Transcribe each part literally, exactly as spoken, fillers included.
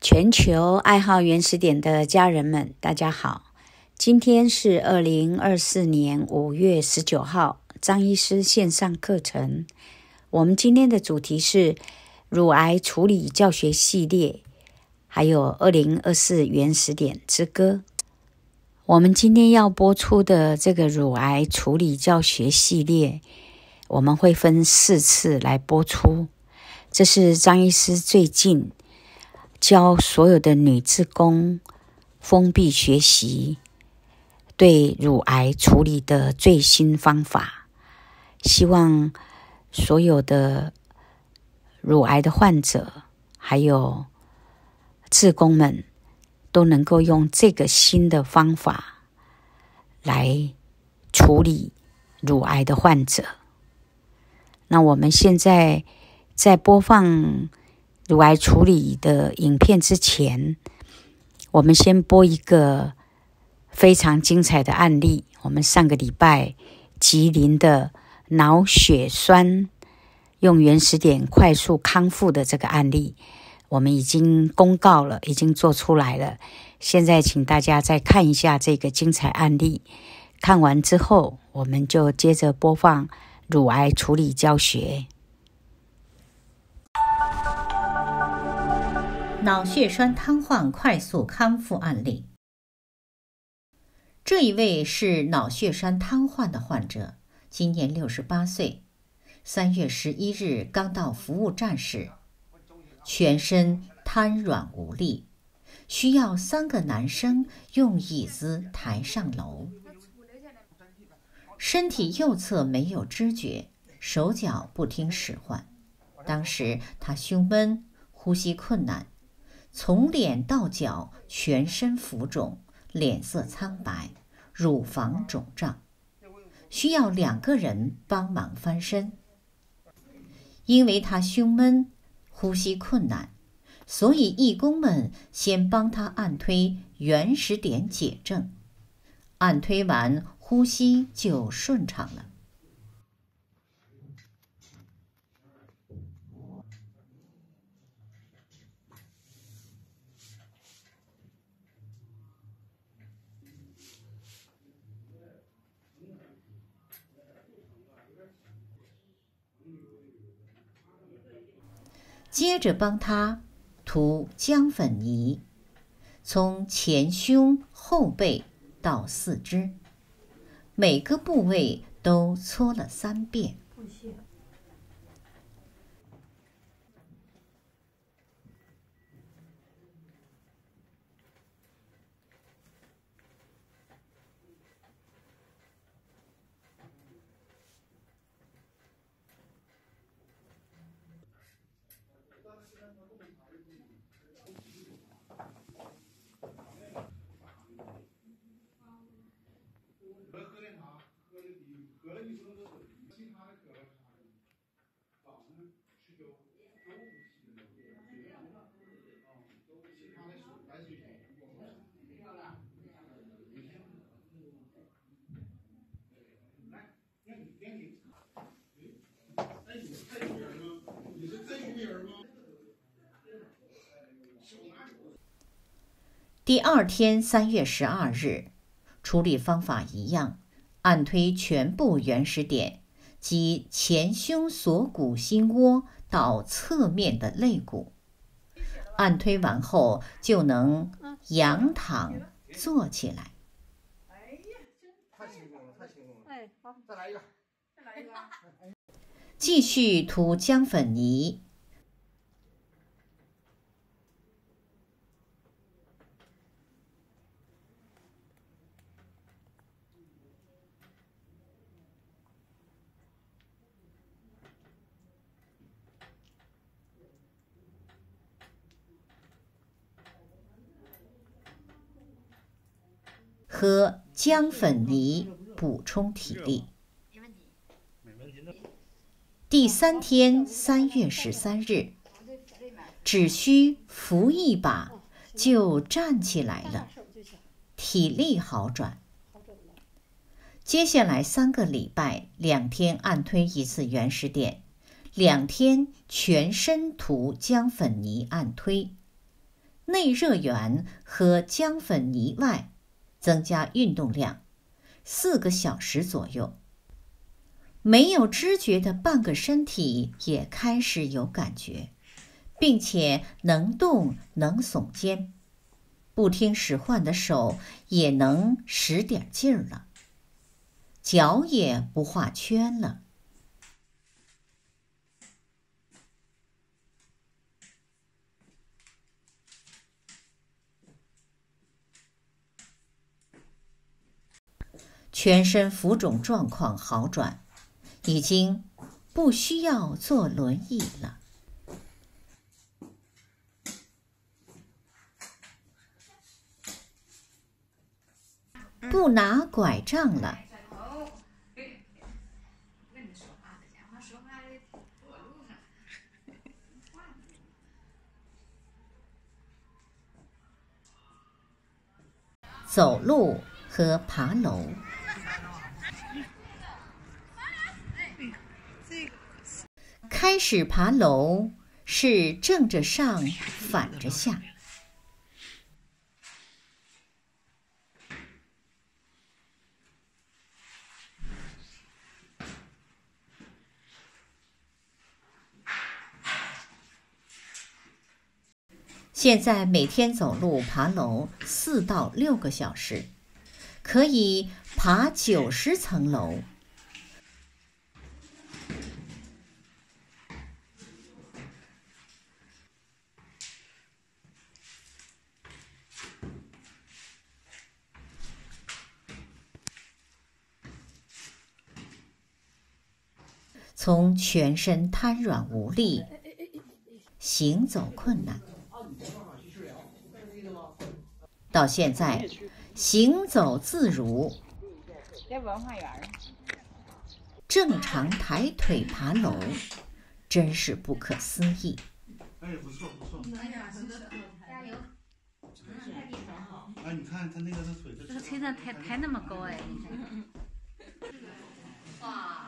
全球爱好原始点的家人们，大家好！今天是二零二四年五月十九号，张医师线上课程。我们今天的主题是乳癌处理教学系列，还有二零二四原始点之歌。我们今天要播出的这个乳癌处理教学系列，我们会分四次来播出。这是张医师最近教所有的女志工封闭学习对乳癌处理的最新方法，希望所有的乳癌的患者还有志工们都能够用这个新的方法来处理乳癌的患者。那我们现在在播放乳癌处理的影片之前，我们先播一个非常精彩的案例。我们上个礼拜吉林的脑血栓用原始点快速康复的这个案例，我们已经公告了，已经做出来了。现在请大家再看一下这个精彩案例，看完之后我们就接着播放乳癌处理教学。 脑血栓瘫痪快速康复案例。这一位是脑血栓瘫痪的患者，今年六十八岁，三月十一日刚到服务站时，全身瘫软无力，需要三个男生用椅子抬上楼。身体右侧没有知觉，手脚不听使唤。当时他胸闷，呼吸困难，从脸到脚全身浮肿，脸色苍白，乳房肿胀，需要两个人帮忙翻身。因为他胸闷，呼吸困难，所以义工们先帮他按推原始点解症，按推完呼吸就顺畅了。接着帮他涂姜粉泥，从前胸、后背到四肢，每个部位都搓了三遍。第二天三月十二日，处理方法一样，按推全部原始点及前胸锁骨心窝到侧面的肋骨。按推完后就能仰躺坐起来。继续涂姜粉泥。喝姜粉泥补充体力。第三天三月十三日，只需扶一把就站起来了，体力好转。接下来三个礼拜，两天按推一次原始点，两天全身涂姜粉泥按推， 内热源和姜粉泥外，增加运动量，四个小时左右。没有知觉的半个身体也开始有感觉，并且能动能耸肩，不听使唤的手也能使点劲儿了，脚也不画圈了。全身浮肿状况好转，已经不需要坐轮椅了。不拿拐杖了。走路和爬楼。开始爬楼是正着上，反着下。现在每天走路爬楼四到六个小时，可以爬九十层楼。从全身瘫软无力、行走困难，到现在行走自如，正常抬腿爬楼，真是不可思议。 哎，不错不错。哎呀，加油！哎，你看他那个的腿，这个车上抬抬那么高哎！哇！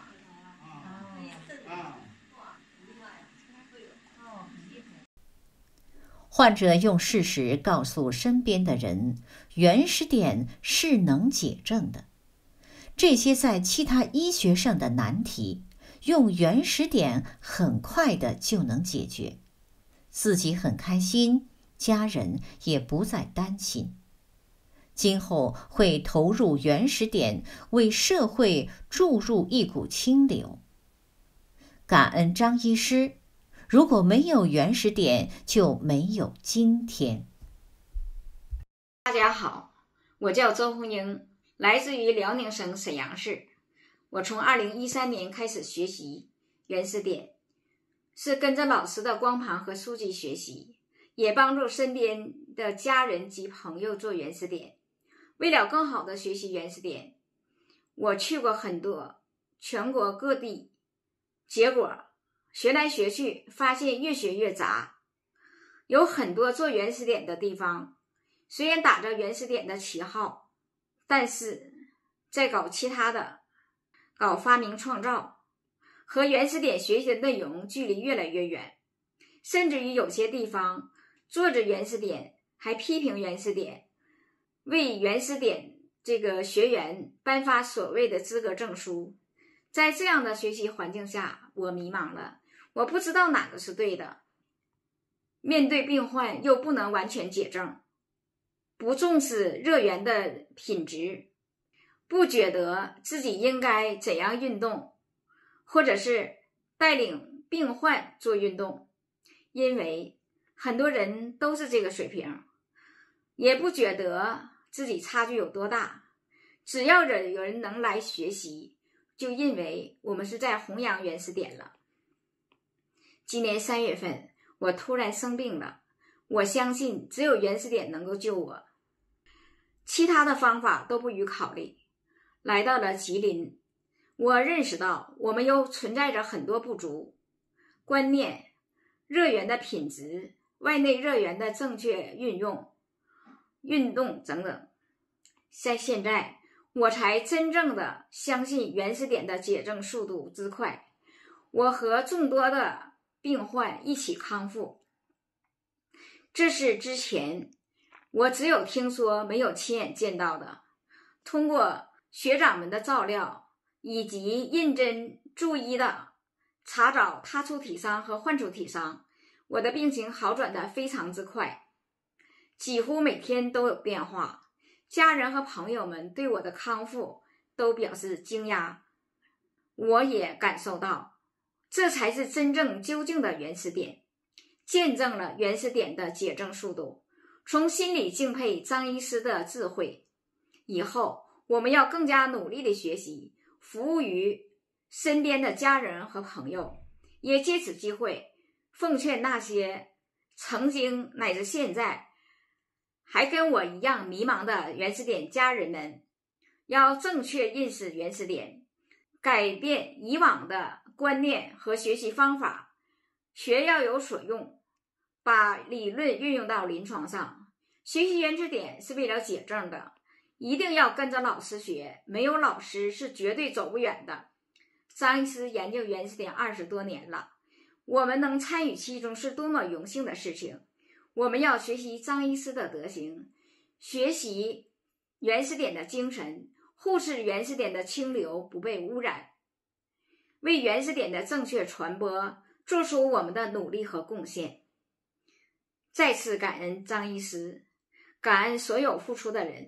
患者用事实告诉身边的人，原始点是能解症的。这些在其他医学上的难题，用原始点很快的就能解决。自己很开心，家人也不再担心。今后会投入原始点，为社会注入一股清流。感恩张医师，如果没有原始点，就没有今天。 大家好，我叫周红英，来自于辽宁省沈阳市。我从二零一三年开始学习原始点，是跟着老师的光盘和书籍学习，也帮助身边的家人及朋友做原始点。为了更好的学习原始点，我去过很多全国各地，结果学来学去，发现越学越杂。有很多做原始点的地方，虽然打着原始点的旗号，但是在搞其他的，搞发明创造，和原始点学习的内容距离越来越远。甚至于有些地方做着原始点，还批评原始点，为原始点这个学员颁发所谓的资格证书。在这样的学习环境下，我迷茫了，我不知道哪个是对的。面对病患又不能完全解症，不重视热源的品质，不觉得自己应该怎样运动，或者是带领病患做运动，因为很多人都是这个水平，也不觉得自己差距有多大。只要有人能来学习，就认为我们是在弘扬原始点了。今年三月份，我突然生病了，我相信只有原始点能够救我，其他的方法都不予考虑。来到了吉林，我认识到我们又存在着很多不足，观念、热源的品质、外内热源的正确运用、运动等等。在现在，我才真正的相信原始点的解症速度之快，我和众多的病患一起康复。 这是之前我只有听说没有亲眼见到的。通过学长们的照料以及认真注意的查找他出体伤和患处体伤，我的病情好转的非常之快，几乎每天都有变化。家人和朋友们对我的康复都表示惊讶，我也感受到这才是真正究竟的原始点，见证了原始点的解症速度。从心里敬佩张医师的智慧，以后我们要更加努力的学习，服务于身边的家人和朋友。也借此机会奉劝那些曾经乃至现在还跟我一样迷茫的原始点家人们，要正确认识原始点，改变以往的观念和学习方法，学要有所用，把理论运用到临床上。学习原始点是为了解症的，一定要跟着老师学，没有老师是绝对走不远的。张医师研究原始点二十多年了，我们能参与其中是多么荣幸的事情。我们要学习张医师的德行，学习原始点的精神，护持原始点的清流不被污染，为原始点的正确传播做出我们的努力和贡献。再次感恩张医师，感恩所有付出的人。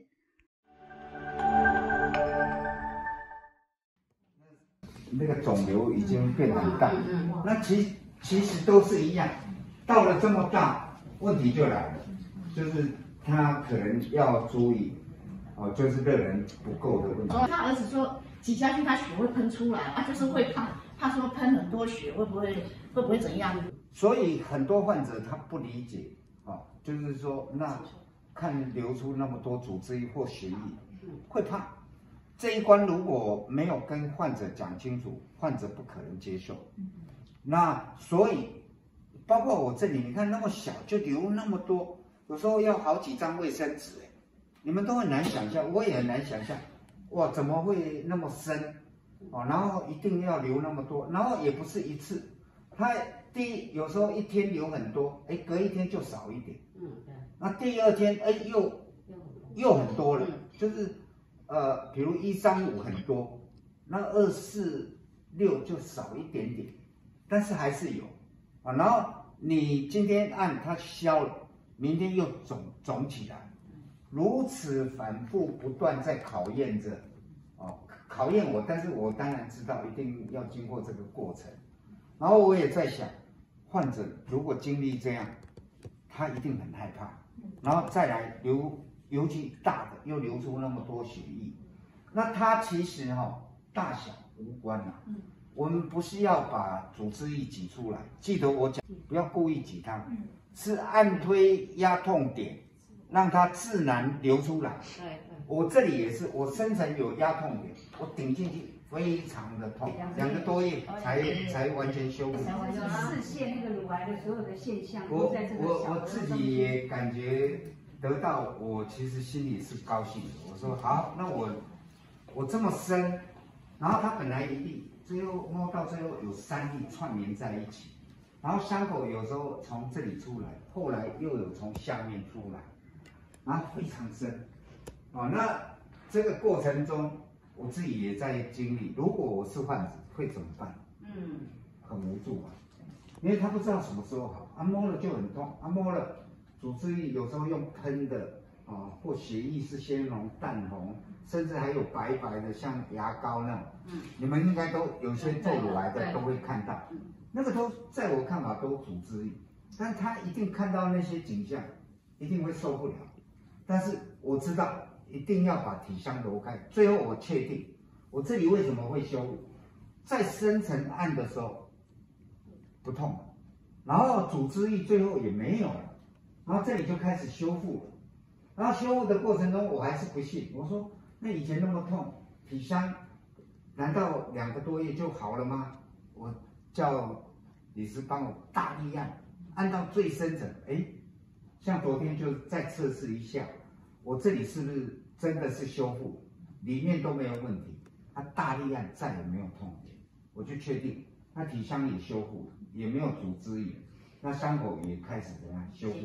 那个肿瘤已经变很大，那其其实都是一样，到了这么大，问题就来了，就是他可能要注意，哦，就是热能不够的问题。 他儿子说挤下去，他血会喷出来，啊，就是会怕，他说喷很多血会不会会不会怎样？ 所以很多患者他不理解，哦，就是说那看流出那么多组织液或血液，会怕。这一关如果没有跟患者讲清楚，患者不可能接受。那所以，包括我这里，你看那么小就流那么多，有时候要好几张卫生纸，哎，你们都很难想象，我也很难想象，哇，怎么会那么深？哦，然后一定要流那么多，然后也不是一次，它第一有时候一天流很多，哎，隔一天就少一点，嗯，那第二天哎又又很多了，就是。呃，比如一三五很多，那二四六就少一点点，但是还是有啊。然后你今天按它消了，明天又肿肿起来，如此反复不断在考验着，哦，考验我。但是我当然知道一定要经过这个过程。然后我也在想，患者如果经历这样，他一定很害怕。然后再来流。尤其大的又流出那么多血液，那它其实哈、哦、大小无关啊。嗯、我们不是要把组织液挤出来，记得我讲，不要故意挤它，嗯、是按推压痛点，让它自然流出来。对对，我这里也是，我深层有压痛点，我顶进去非常的痛，两个多月才才完全修复。 视线那个乳癌的所有的现象我都在这个我小我自己也感觉。得到我其实心里是高兴的，我说好，那我我这么深，然后它本来一粒，最后摸到最后有三粒串联在一起，然后伤口有时候从这里出来，后来又有从下面出来，然后非常深，哦，那这个过程中我自己也在经历，如果我是患者会怎么办？嗯，很无助啊，因为他不知道什么时候好，啊摸了就很痛，啊摸了。组织液有时候用喷的啊，或血液是鲜红、淡红，甚至还有白白的，像牙膏那种。嗯，你们应该都有些做乳癌的都会看到，那个都在我看法都组织液，但他一定看到那些景象，一定会受不了。但是我知道一定要把体香揉开。最后我确定，我这里为什么会修复，在深层按的时候不痛，然后组织液最后也没有了。然后这里就开始修复了，然后修复的过程中，我还是不信。我说，那以前那么痛，体香难道两个多月就好了吗？我叫李师帮我大力按，按到最深层，哎，像昨天就再测试一下，我这里是不是真的是修复，里面都没有问题。他大力按再也没有痛点，我就确定，那体香也修复了，也没有组织液，那伤口也开始怎样修复。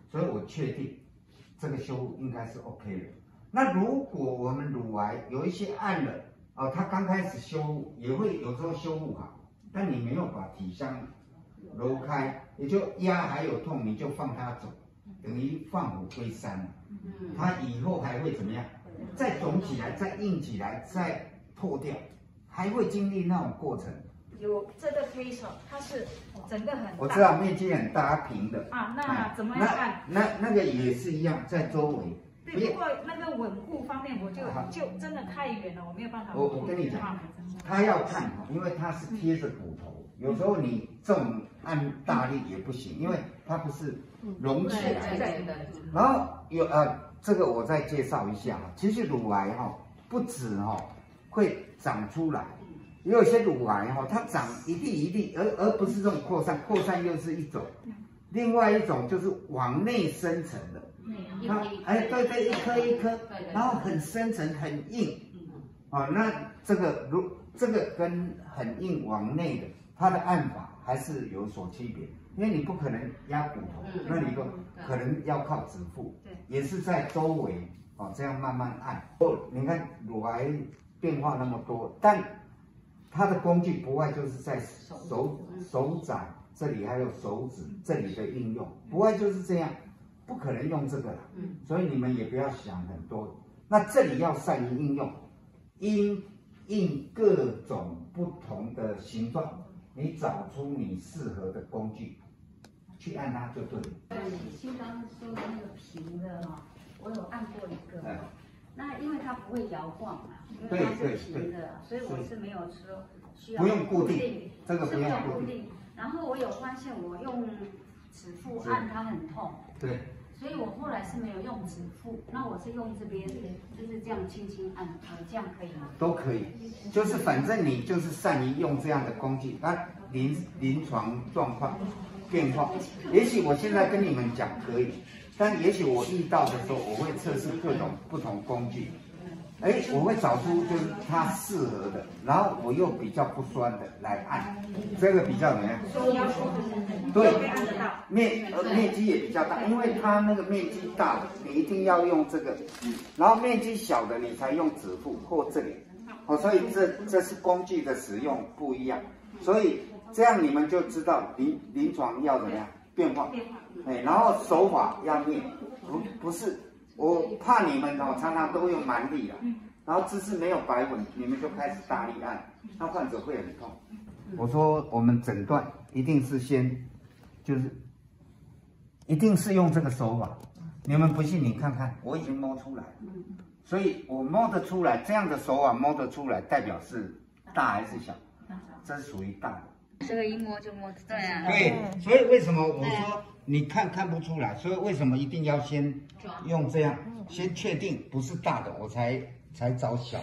所以我确定这个修复应该是 OK 的。那如果我们乳癌有一些暗了，哦，它刚开始修复也会有时候修复好，但你没有把体香揉开，也就压还有痛，你就放它走，等于放虎归山了。它以后还会怎么样？再肿起来，再硬起来，再破掉，还会经历那种过程。 有这个推手，它是整个很大， 我知道面积很大，平的啊，那怎么样按？ 那那那个也是一样，在周围。 对，不过那个稳固方面，我就就真的太远了，我没有办法。 我我跟你讲，他要看哈，因为它是贴着骨头，有时候你这种按大力也不行，因为它不是隆起来的。然后有呃，这个我再介绍一下哈，其实乳癌哈不止哈会长出来。也有些乳癌哈，它长一粒一粒，而而不是这种扩散，扩散又是一种，另外一种就是往内深层的，它哎对对，一颗一颗，然后很深层很硬，啊，那这个如这个跟很硬往内的，它的按法还是有所区别，因为你不可能压骨头，那你就可能要靠指腹，也是在周围哦这样慢慢按。哦，你看乳癌变化那么多，但它的工具不外就是在手手掌这里，还有手指这里的应用，不外就是这样，不可能用这个了。所以你们也不要想很多。那这里要善于应用，因应各种不同的形状，你找出你适合的工具，去按它就对了。 你新刚说的那个平的哈，我有按过一个。嗯，那因为它不会摇晃嘛，因为它是平的，所以我是没有说需要不用固定，这个不用固定。 然后我有发现，我用指腹按它很痛， 对， 所以我后来是没有用指腹，那我是用这边，就是这样轻轻按，呃，这样可以吗？ 都可以，就是反正你就是善于用这样的工具，那临临床状况变化，也许我现在跟你们讲可以。但也许我遇到的时候，我会测试各种不同工具，哎，我会找出就是它适合的，然后我又比较不酸的来按，这个比较怎么样？对，面呃面积也比较大，因为它那个面积大的，你一定要用这个，然后面积小的你才用指腹或这里，哦，所以这这是工具的使用不一样，所以这样你们就知道临临床要怎么样变化。哎，然后手法要练，不不是，我怕你们哦，常常都用蛮力啊，然后姿势没有摆稳，你们就开始大力按，那患者会很痛。我说我们诊断一定是先，就是一定是用这个手法，你们不信你看看，我已经摸出来了，所以我摸得出来，这样的手法摸得出来，代表是大还是小？这是属于大的。 这个一摸就摸得对啊。 对，所以为什么我说你看看不出来？所以为什么一定要先用这样，先确定不是大的，我才才找小的。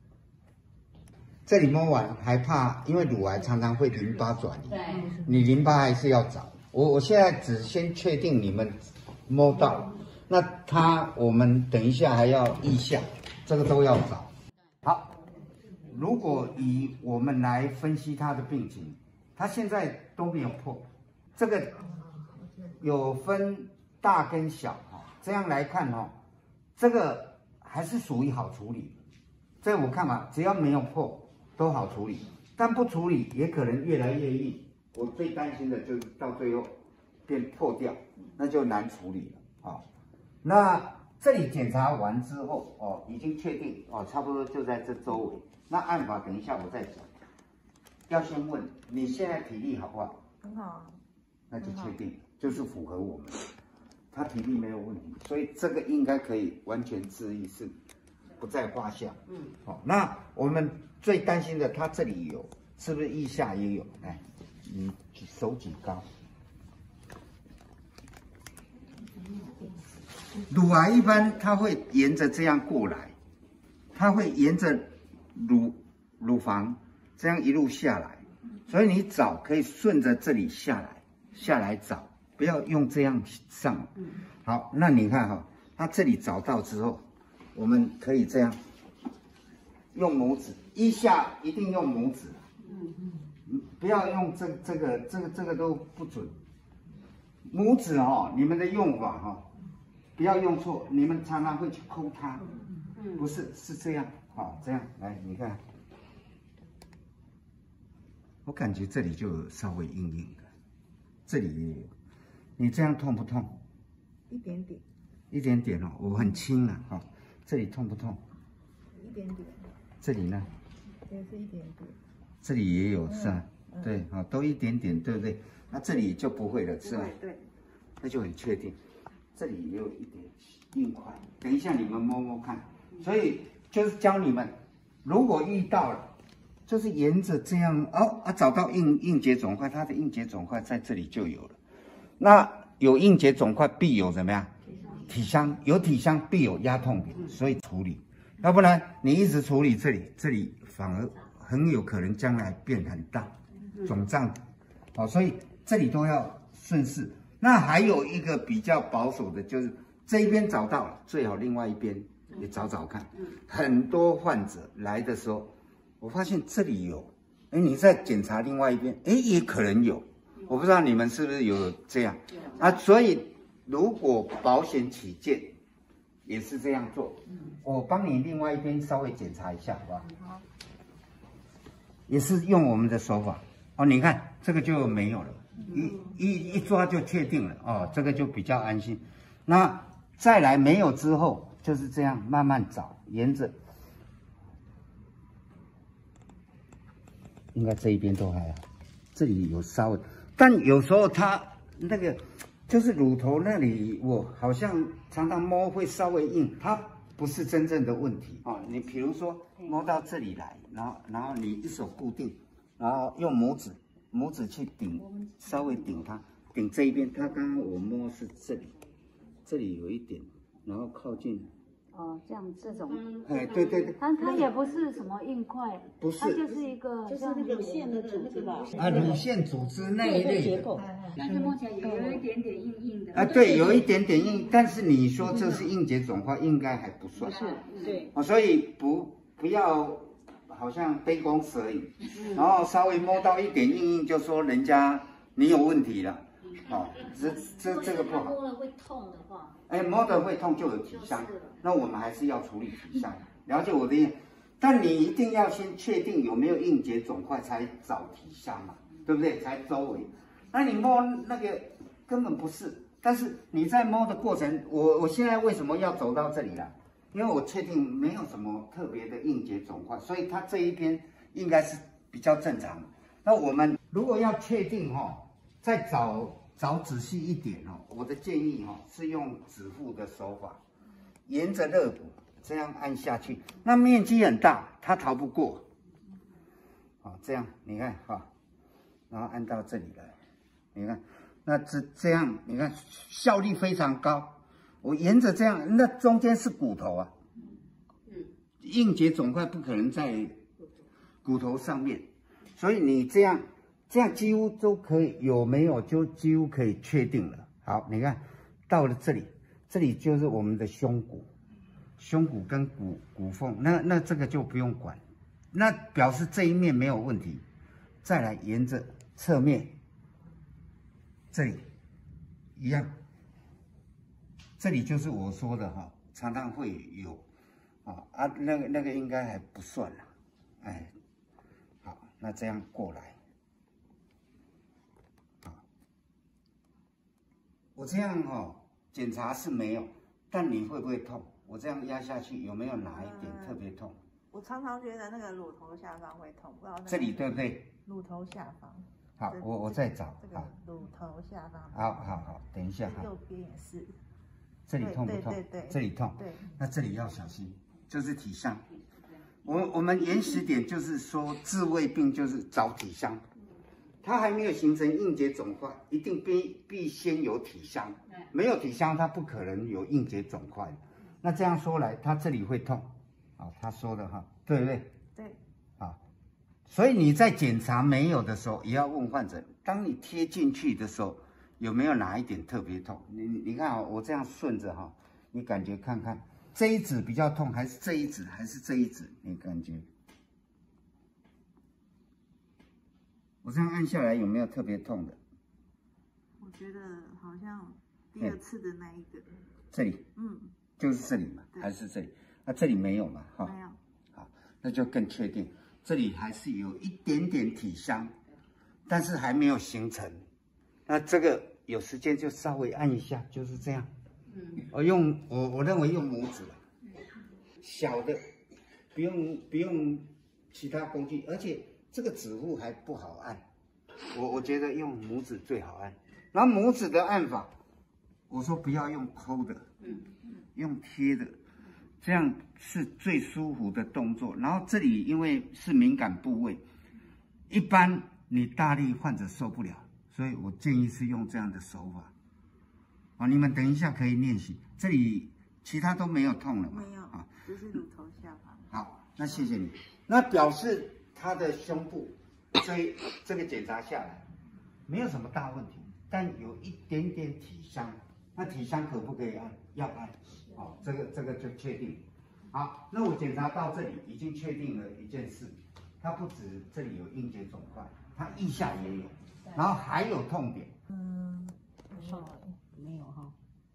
这里摸完还怕，因为乳癌常常会淋巴转移，你淋巴还是要找。我我现在只先确定你们摸到，那它我们等一下还要意向，这个都要找。好，如果以我们来分析它的病情。它现在都没有破，这个有分大跟小哈，这样来看哦，这个还是属于好处理。这我看嘛，只要没有破都好处理，但不处理也可能越来越硬。我最担心的就是到最后变破掉，那就难处理了啊。那这里检查完之后哦，已经确定哦，差不多就在这周围。那按法等一下我再讲。要先问你现在体力好不好？很好，那就确定就是符合我们，他体力没有问题，所以这个应该可以完全治愈，是不在话下。嗯，好、哦，那我们最担心的，他这里有，是不是腋下也有？来，你手举高。乳癌一般它会沿着这样过来，它会沿着乳乳房。这样一路下来，所以你找可以顺着这里下来，下来找，不要用这样上。好，那你看哈、哦，它这里找到之后，我们可以这样用拇指，一下一定用拇指，不要用这这个这个这个都不准。 拇指哦，你们的用法哈、哦，不要用错，你们常常会去抠它，不是是这样，好、这样来，你看，我感觉这里就稍微硬硬的，这里也有，你这样痛不痛？ 一点点， 一点点哦，我很轻啊，哈、哦，这里痛不痛？ 一点点， 这里呢？ 也是一点点， 这里也有是吧？嗯、对，啊、哦，都一点点，对不对？那这里就不会了，是吧？ 对， 那就很确定。这里也有一点硬块，等一下你们摸摸看。所以就是教你们，如果遇到了，就是沿着这样哦啊，找到硬硬结肿块，它的硬结肿块在这里就有了。那有硬结肿块必有怎么样？体香，有体香必有压痛点，所以处理。要不然你一直处理这里，这里反而很有可能将来变很大，肿胀。好、哦，所以这里都要顺势。那还有一个比较保守的，就是这一边找到了，最好另外一边也找找看。很多患者来的时候，我发现这里有，哎，你再检查另外一边，哎，也可能有。我不知道你们是不是有这样啊？所以如果保险起见，也是这样做。我帮你另外一边稍微检查一下，好不好？好。也是用我们的手法哦，你看这个就没有了。一一一抓就确定了哦，这个就比较安心。那再来没有之后就是这样慢慢找，沿着，应该这一边都还好，这里有稍微，但有时候它那个就是乳头那里，我好像常常摸会稍微硬，它不是真正的问题哦。你比如说摸到这里来，然后然后你一手固定，然后用拇指。拇指去顶，稍微顶它，顶这一边。它刚刚我摸是这里，这里有一点，然后靠近。 哦，这样这种。 哎，对对对。 它它也不是什么硬块， 不是， 它就是一个就是那个线的组织吧。 啊，乳腺组织那一类的。 但是摸起来有有一点点硬硬的。 啊，对，有一点点硬，但是你说这是硬结肿块，应该还不算。 是，对。 啊，所以不不要。好像杯弓蛇影，然后稍微摸到一点硬硬，就说人家你有问题了，哦，这这这个不好。 摸了会痛的话， 哎，摸的会痛就有体香，那我们还是要处理体香，了解我的意思。但你一定要先确定有没有硬结肿块才找体香嘛，对不对？才周围。那你摸那个根本不是，但是你在摸的过程，我我现在为什么要走到这里了？因为我确定没有什么特别的硬结肿块，所以它这一边应该是比较正常的。那我们如果要确定哈、哦，再找找仔细一点哦，我的建议哈、哦、是用指腹的手法，沿着肋骨这样按下去，那面积很大，它逃不过。好，这样你看哈，然后按到这里来，你看，那这这样你看效率非常高。我沿着这样，那中间是骨头啊，硬结肿块不可能在骨头上面，所以你这样这样几乎都可以，有没有就几乎可以确定了。好，你看到了这里，这里就是我们的胸骨，胸骨跟骨骨缝，那那这个就不用管，那表示这一面没有问题。再来沿着侧面，这里一样。这里就是我说的哈，常常会有，啊啊，那个那个应该还不算了，哎，好，那这样过来，好，我这样哈检查是没有，但你会不会痛？我这样压下去有没有哪一点特别痛？ 我常常觉得那个乳头下方会痛，不知道这里对不对？ 乳头下方。 好，我我再找。 这个乳头下方。 好好好，等一下哈。 右边也是。 这里痛不痛？ 对对对， 这里痛。 对， 那这里要小心，就是体香。我我们原始点就是说，治胃病就是找体香，它还没有形成硬结肿块，一定必必先有体香，没有体香它不可能有硬结肿块。那这样说来，它这里会痛，啊，他说的哈，对不对？ 对。 啊，所以你在检查没有的时候，也要问患者，当你贴进去的时候。有没有哪一点特别痛？你你看啊、哦，我这样顺着哈、哦，你感觉看看，这一指比较痛，还是这一指，还是这一指？你感觉？我这样按下来有没有特别痛的？ 我我觉得好像第二次的那一个， 这里， 嗯， 就是这里嘛，还是这里？那、啊、这里没有嘛？哈， 没有。 好，那就更确定，这里还是有一点点体香，但是还没有形成。那这个有时间就稍微按一下，就是这样。嗯，我用我我认为用拇指，小的，不用不用其他工具，而且这个指腹还不好按，我我觉得用拇指最好按。然后拇指的按法，我说不要用抠的，嗯，用贴的，这样是最舒服的动作。然后这里因为是敏感部位，一般你大力患者受不了，所以我建议是用这样的手法。啊，你们等一下可以练习，这里其他都没有痛了嘛？ 没有啊，只是乳头下方。 好，那谢谢你。那表示他的胸部这这个检查下来没有什么大问题，但有一点点体香。那体香可不可以按？要按。好，这个这个就确定。好，那我检查到这里已经确定了一件事，它不止这里有阴结肿块，它腋下也有，然后还有痛点。 嗯， 没有哈。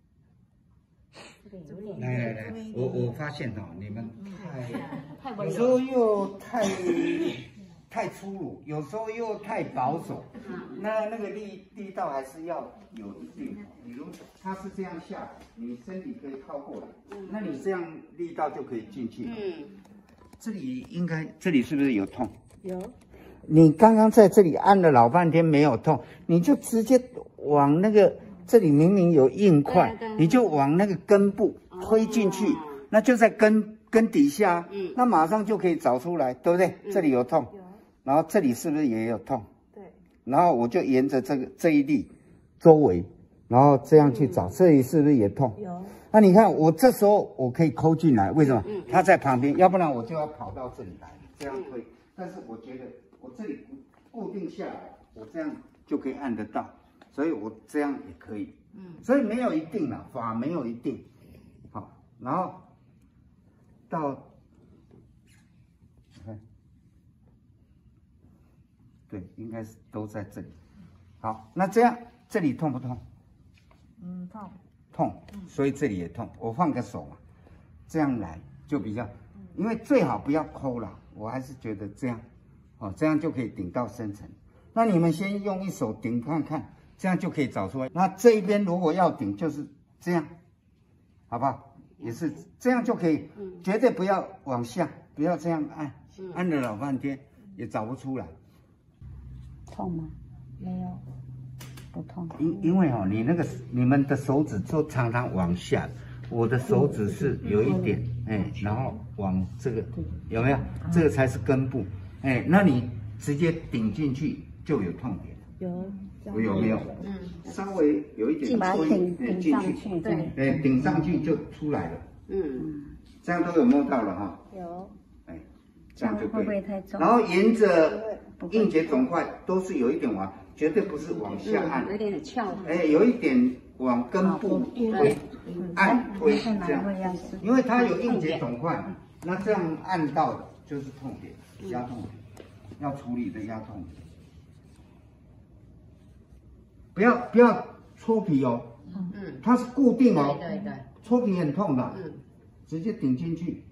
来来来，我我发现哦，你们太太有时候又太太粗鲁，有时候又太保守，那那个力力道还是要有一定。比如它是这样下来，你身体可以靠过来，那你这样力道就可以进去。嗯，这里应该这里是不是有痛？ 有。 你刚刚在这里按了老半天没有痛，你就直接往那个。这里明明有硬块，你就往那个根部推进去，哦、那就在根根底下，嗯，那马上就可以找出来，对不对？嗯、这里有痛，有，然后这里是不是也有痛？对，然后我就沿着这个这一粒周围，然后这样去找，嗯、这里是不是也痛？有。那你看我这时候我可以抠进来，为什么？嗯、它在旁边，要不然我就要跑到这里来，这样推。嗯、但是我觉得我这里固定下来，我这样就可以按得到。所以我这样也可以，嗯，所以没有一定啦，法没有一定，好，然后到，看，对，应该是都在这里，好，那这样这里痛不痛？ 嗯，痛， 痛，所以这里也痛，我放个手嘛，这样来就比较，因为最好不要抠了，我还是觉得这样，哦，这样就可以顶到深层。那你们先用一手顶看看。这样就可以找出来。那这一边如果要顶，就是这样，好不好？也是这样就可以，绝对不要往下，不要这样按，按了老半天也找不出来。 痛吗？没有，不痛。 因因为哦，你那个你们的手指都常常往下，我的手指是有一点，哎，然后往这个有没有？这个才是根部，哎，那你直接顶进去就有痛点。 有。 我有没有？嗯，稍微有一点推顶进去， 对，哎，顶上去就出来了。嗯，这样都有摸到了哈。 有。 哎，这样就对。 会不会太重？ 然后沿着硬结肿块都是有一点往，绝对不是往下按， 有点翘。 哎，有一点往根部推，按推这样。因为它有硬结肿块，那这样按到的就是痛点，压痛点，要处理的压痛点。不要不要搓皮哦，嗯，它是固定哦， 对对对， 搓皮很痛的，嗯，直接顶进去，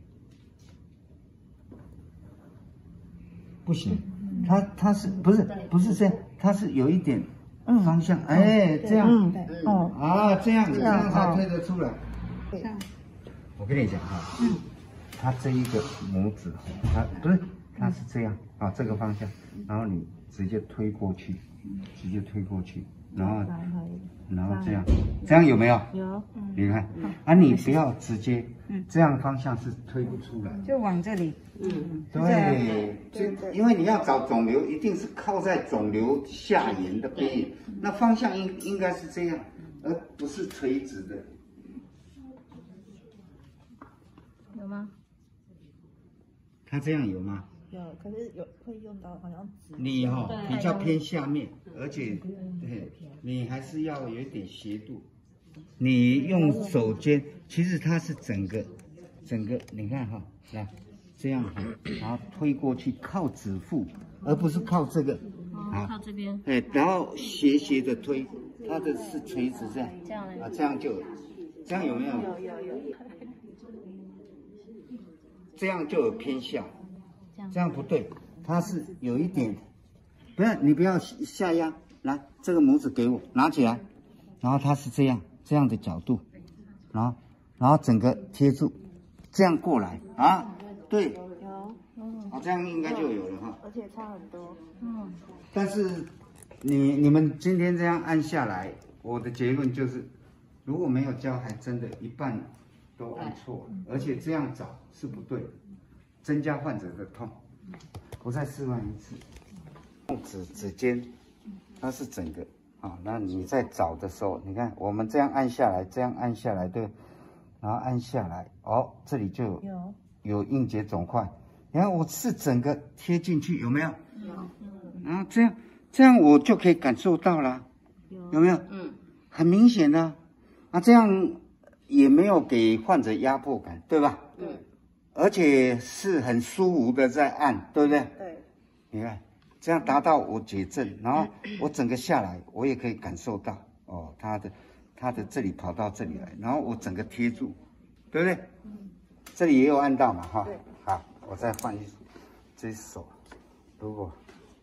不行，它它是不是不是这样，它是有一点方向，哎，这样，哦啊，这样这样才推得出来。我跟你讲哈，嗯，它这一个拇指，它不是，它是这样啊，这个方向，然后你直接推过去，直接推过去。然后，然后这样，这样有没有？ 有， 你看，啊，你不要直接，这样方向是推不出来， 就往这里，嗯， 对，就因为你要找肿瘤，一定是靠在肿瘤下沿的边缘，那方向应应该是这样，而不是垂直的。 有吗？ 他这样有吗？ 有，可是有会用到好像你哈、哦、比较偏下面，而且对，你还是要有一点斜度。你用手尖，其实它是整个整个，你看哈，来这样哈，然后推过去，靠指腹，而不是靠这个， 啊，靠这边。 哎，然后斜斜的推， 它的是垂直这样， 这样啊，这样就有，这样有没有？ 有有有。 这样就有偏下，这样不对，它是有一点，不要你不要下压，来这个拇指给我拿起来，然后它是这样这样的角度，然后然后整个贴住，这样过来啊，对， 有，嗯， 啊这样应该就有了哈， 而且差很多，嗯， 但是你你们今天这样按下来，我的结论就是，如果没有教，还真的一半都按错了，而且这样找是不对的，增加患者的痛。我再示范一次，指指尖，它是整个啊。那你在找的时候，你看我们这样按下来，这样按下来，对，然后按下来，哦，这里就有有有硬结肿块。你看我是整个贴进去，有没有？有。然后这样这样我就可以感受到了，有有没有？嗯，很明显的啊，这样也没有给患者压迫感，对吧？嗯。而且是很舒服的在按，对不对？ 对。 你看，这样达到我解正，然后我整个下来，我也可以感受到哦，它的它的这里跑到这里来，然后我整个贴住，对不对？这里也有按到嘛，哈。对。好，我再换一这手，如果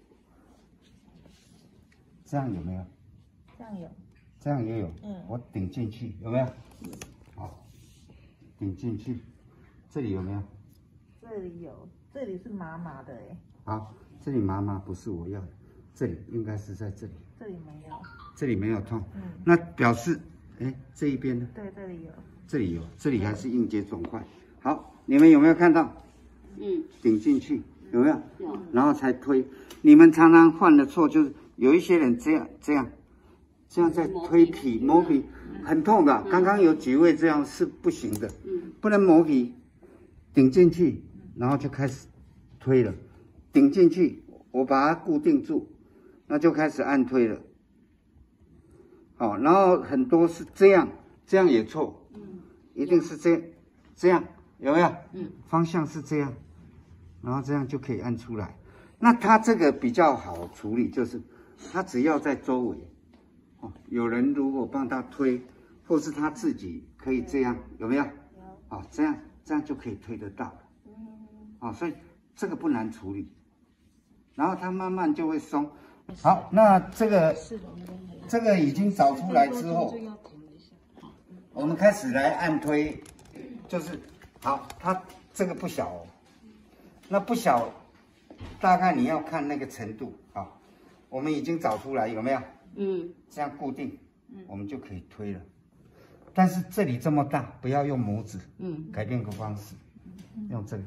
这样有没有？ 这样有。 这样也有。 嗯。 我顶进去有没有？好，顶进去。这里有没有？ 这里有，这里是麻麻的哎。 好，这里麻麻不是我要的，这里应该是在这里。 这里没有。 这里没有痛， 嗯， 那表示，哎，这一边呢？ 对，这里有。 这里有，这里还是硬结肿块。好，你们有没有看到？嗯，顶进去有没有？有。然后才推。你们常常犯的错就是有一些人这样这样，这样在推皮磨皮，很痛的。刚刚有几位这样是不行的，不能磨皮。顶进去，然后就开始推了。顶进去，我把它固定住，那就开始按推了。好，然后很多是这样，这样也错，一定是这样，这样有没有？嗯，方向是这样，然后这样就可以按出来。那它这个比较好处理，就是它只要在周围，哦，有人如果帮他推，或是他自己可以这样，有没有？有。好，这样。这样就可以推得到了，哦，所以这个不难处理，然后它慢慢就会松。好，那这个这个已经找出来之后，我们开始来按推，就是好，它这个不小哦，那不小，大概你要看那个程度。好，我们已经找出来有没有？嗯，这样固定，我们就可以推了。但是这里这么大，不要用拇指，嗯，改变个方式，用这个，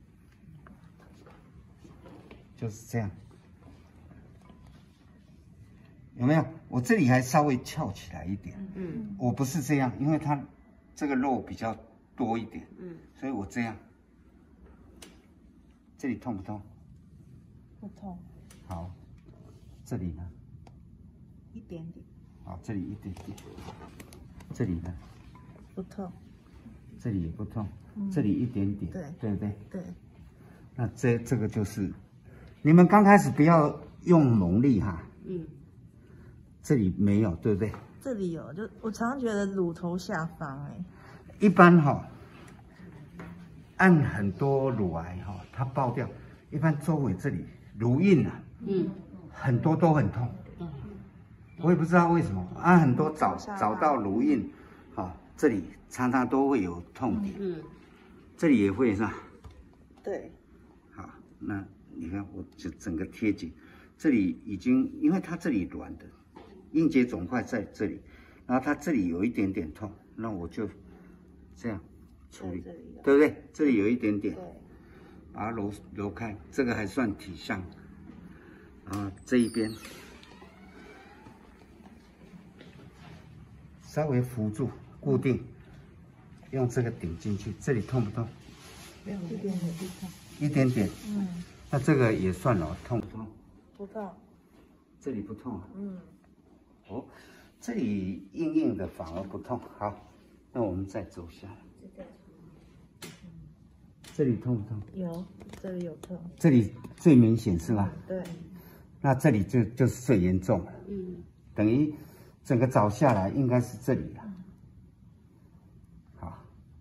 就是这样，有没有？我这里还稍微翘起来一点，嗯，我不是这样，因为它这个肉比较多一点，嗯，所以我这样，这里痛不痛？ 不痛。 好，这里呢？ 一点点。 好，这里一点点。这里呢？ 不痛。 这里也不痛，嗯、这里一点点， 对， 对不对？ 对。 那这这个就是，你们刚开始不要用猛力哈。嗯。这里没有，对不对？ 这里有，就我常常觉得乳头下方哎。 一般哈，按很多乳癌哈，它爆掉，一般周围这里乳晕啊，嗯，很多都很痛。我也不知道为什么，按很多找找到乳晕，好，这里常常都会有痛点，嗯，这里也会是吧？ 对。 好，那你看我就整个贴紧，这里已经因为它这里软的，硬结肿块在这里，然后它这里有一点点痛，那我就这样处理，对不对？这里有一点点，把它揉揉开，这个还算体上，然后这一边。稍微扶住，固定，用这个顶进去，这里痛不痛？ 一点点不痛。 一点点。嗯。那这个也算了，痛不痛？ 不痛。 这里不痛啊？ 嗯。 哦，这里硬硬的反而不痛。好，那我们再走下来。这里痛不痛？ 有，这里有痛。 这里最明显是吧？ 对。 那这里就就是最严重了。嗯。等于。 整个找下来应该是这里了。好，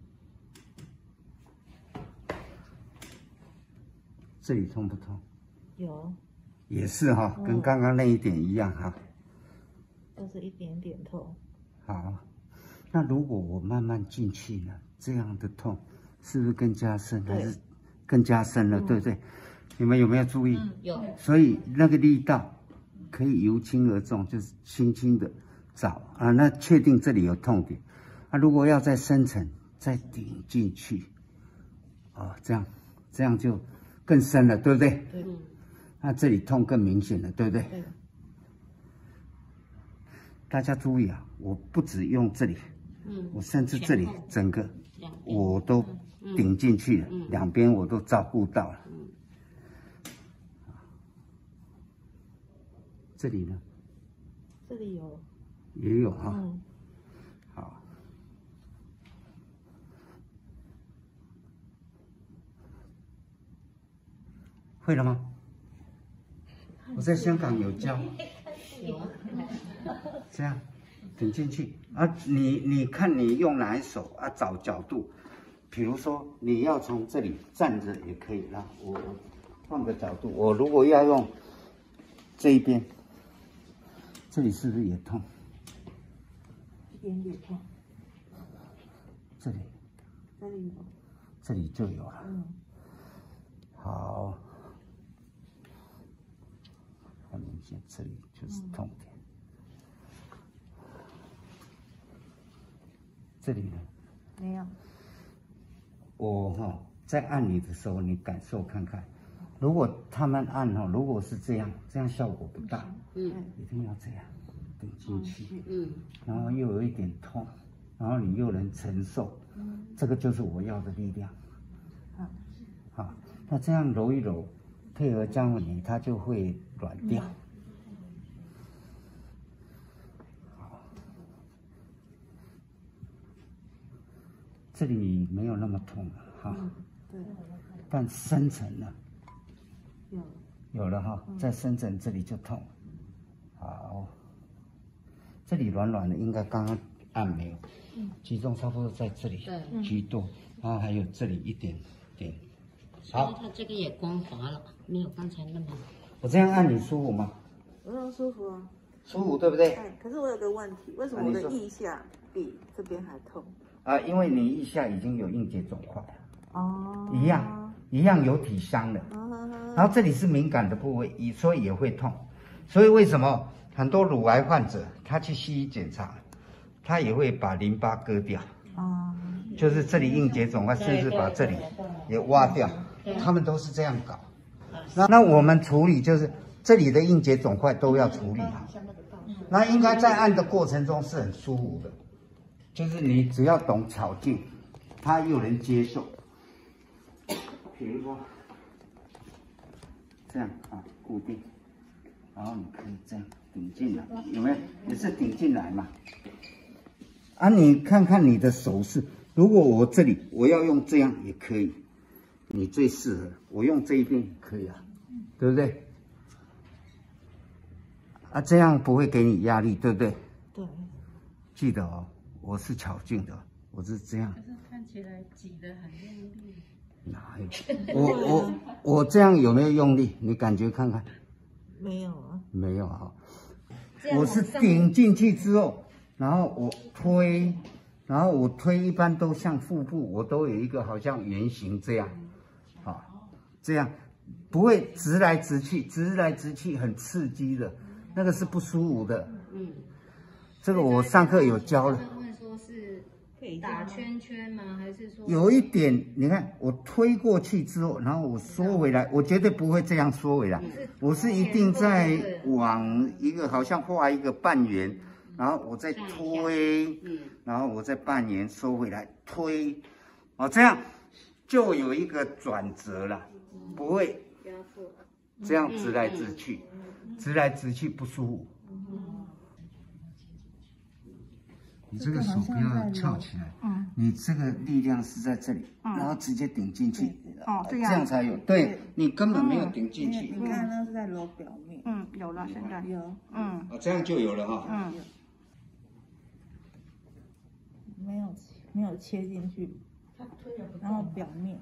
这里痛不痛？ 有， 也是哈，跟刚刚那一点一样哈。 都是一点点痛。 好，那如果我慢慢进去呢，这样的痛是不是更加深，还是更加深了？对不对？你们有没有注意？ 有。 所以那个力道可以由轻而重，就是轻轻的找啊。那确定这里有痛点，啊，如果要再深层，再顶进去，哦，这样这样就更深了，对不对？ 对。 那这里痛更明显了，对不对？ 对。 大家注意啊，我不只用这里，嗯，我甚至这里整个我都顶进去了，嗯、两边我都照顾到了。嗯、这里呢？ 这里有， 也有哈、啊。 嗯、 好，会了吗？我在香港有教。这样顶进去啊！你你看你用哪一手啊？找角度，比如说你要从这里站着也可以啦。我我换个角度，我如果要用这一边，这里是不是也痛？ 一点点痛。 这里， 这里有， 这里就有了。 嗯， 好，很明显，这里就是痛点。嗯，这里呢？ 没有。 我哈、哦、在按你的时候，你感受看看。如果他们按哈、哦，如果是这样，这样效果不大。嗯，一定要这样顶进去。嗯，然后又有一点痛，然后你又能承受。嗯，这个就是我要的力量。好，好，那这样揉一揉，配合姜粉泥，它就会软掉。嗯，这里没有那么痛了哈，嗯、对，但深层呢，有有了哈，嗯、在深层这里就痛。好，这里软软的，应该刚刚按没有，嗯、集中差不多在这里居多，然后还有这里一点点。好， 它这个也光滑了，没有刚才那么。 我这样按你舒服吗？ 我很舒服啊。 舒服对不对？ 哎，可是我有个问题，为什么我的腋下比这边还痛？ 啊，因为你腋下已经有硬结肿块了， 哦， 一样一样有体伤的，哦、然后这里是敏感的部位，所以也会痛。所以为什么很多乳癌患者他去西医检查，他也会把淋巴割掉，哦，就是这里硬结肿块，甚至把这里也挖掉，他们都是这样搞。那那我们处理就是这里的硬结肿块都要处理好，那应该在按的过程中是很舒服的。就是你只要懂巧劲，他又能接受。比如说这样啊，固定，然后你可以这样顶进来，有没有？也是顶进来嘛。啊，你看看你的手势，如果我这里我要用这样也可以，你最适合，我用这一边也可以啊，对不对？啊，这样不会给你压力，对不对？ 对。 记得哦。我是巧劲的，我是这样。 可是看起来挤得很用力。 哪有？我我我这样有没有用力？你感觉看看。 没有啊。 没有啊。我是顶进去之后，然后我推，然后我推一般都像腹部，我都有一个好像圆形这样，好，这样不会直来直去，直来直去很刺激的，那个是不舒服的。嗯。这个我上课有教了。 打圈圈吗？还是说有一点？你看我推过去之后，然后我缩回来，我绝对不会这样缩回来，我是一定在往一个好像画一个半圆，然后我再推，然后我再半圆收回来推，哦，这样就有一个转折了，不会这样直来直去，直来直去不舒服。你这个手不要翘起来，嗯，你这个力量是在这里，嗯、然后直接顶进去，哦，这样，这样才有。对, 对你根本没有顶进去。 你看那是在揉表面， 嗯，有了，现在有， 嗯，哦，这样就有了哈。嗯， 没有没有切进去，然后表面。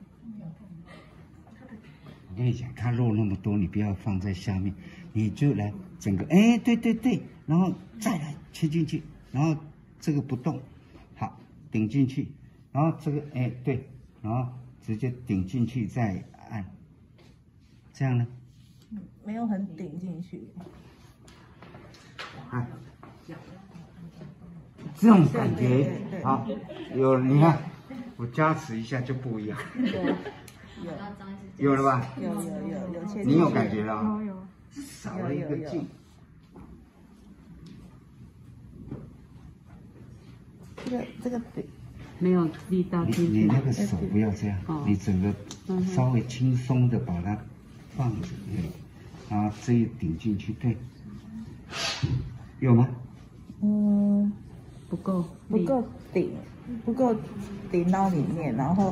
我跟你讲，它肉那么多，你不要放在下面，你就来整个，哎，对对对，然后再来切进去，然后这个不动，好，顶进去，然后这个，哎，对，然后直接顶进去再按，这样呢？ 嗯，没有很顶进去。 啊，这种感觉好，有你看，我加持一下就不一样。有了吧？ 有有有有切。 你有感觉了啊？ 有有。 少了一个劲。 这个这个没有力道你进去。 你那个手不要这样，你整个稍微轻松的把它放着，对，然后这一顶进去，对，有吗？ 嗯， 不够， 不够顶，不够顶到里面，然后